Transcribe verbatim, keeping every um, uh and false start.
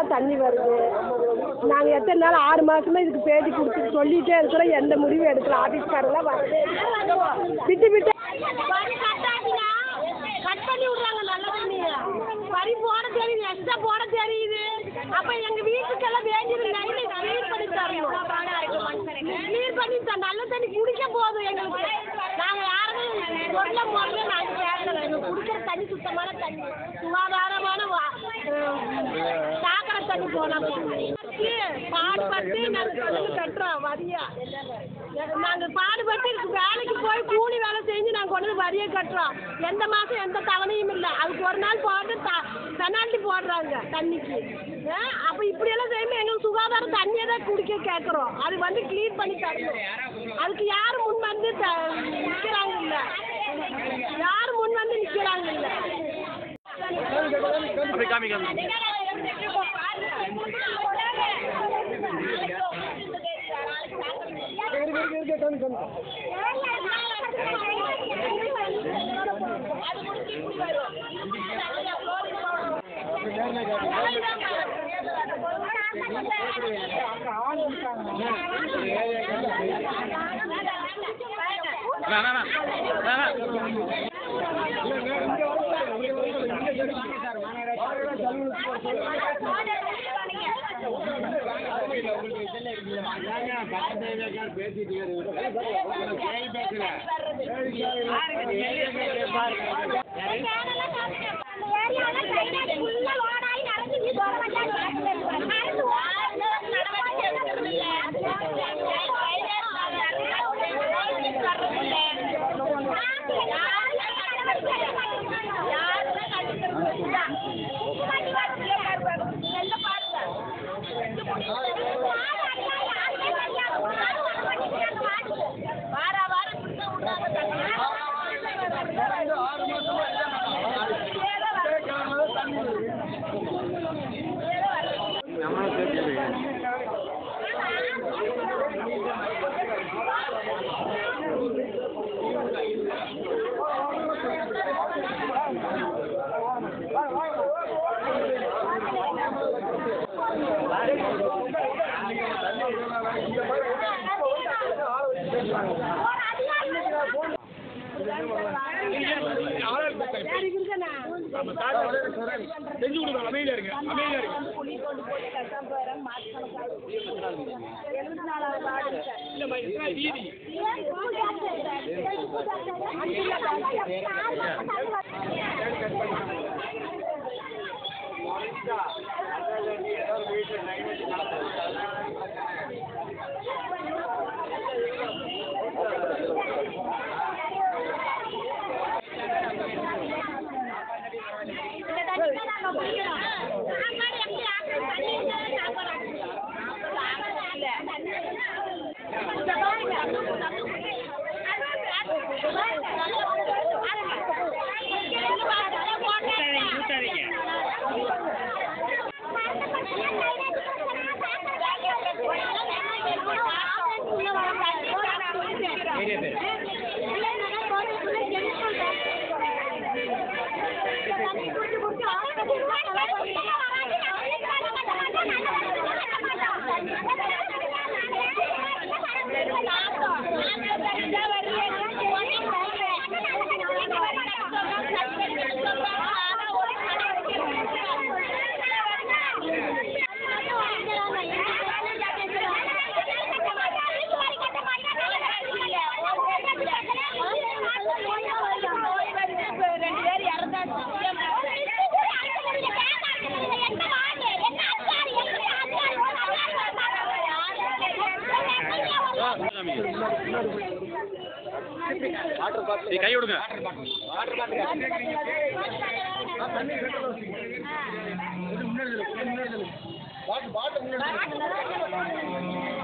தான் தண்ணி வருது. நாங்கள் எத்தனை நாள் ஆறு மாதமாக இதுக்கு பேட்டி கொடுத்து சொல்லிகிட்டே இருக்கிறோம். எந்த முடிவும் எடுக்கல. ஆஃபீஸ்காரெல்லாம் வரதே விட்டு விட்டு கட் பண்ணி விட்றாங்க. நல்ல தண்ணி வரி போட தெரியுது, எக்ஸ்ட்ரா போட தெரியுது. அப்போ எங்கள் வீட்டுக்கெல்லாம் வேண்டியது நைட்டு க்ளீன் பண்ணி தரணும். க்ளீன் பண்ணி நல்ல தண்ணி குடிக்க போதும் எங்களுக்கு. நாங்கள் யாருமே பொருளை போடல. நாங்கள் கேட்கல. எங்களுக்கு குடிக்கிற தண்ணி சுத்தமான தண்ணி, சுகாதாரமான சாக்கடை தண்ணி போனால் பாடுபட்டு நாங்கள் கட்டுறோம் வரியா. நாங்கள் பாடுபட்டு வேலைக்கு போய் கூலி வேலை செஞ்சு நாங்கள் கொண்டு வந்து வரியை கட்டுறோம். எந்த மாதம் எந்த தவணையும் இல்லை. அதுக்கு ஒரு நாள் போட்டு த பெனால்ட்டி போடுறாங்க தண்ணிக்கு. அப்போ இப்படியெல்லாம் செய்யும்போது எங்களுக்கு சுகாதாரம் தண்ணியை தான் குடிக்க கேட்குறோம். அது வந்து க்ளீன் பண்ணி தரணும். அதுக்கு யாரும் முன் வந்து நிற்கிறாங்க இல்லை. யாரும் முன் வந்து நிற்கிறாங்க இல்லை. செஞ்சு கொடுங்க. அமைதியா இருங்க, அமைதியா இருங்க. வீதி கை விடுங்க. பாட்டு பாட்டு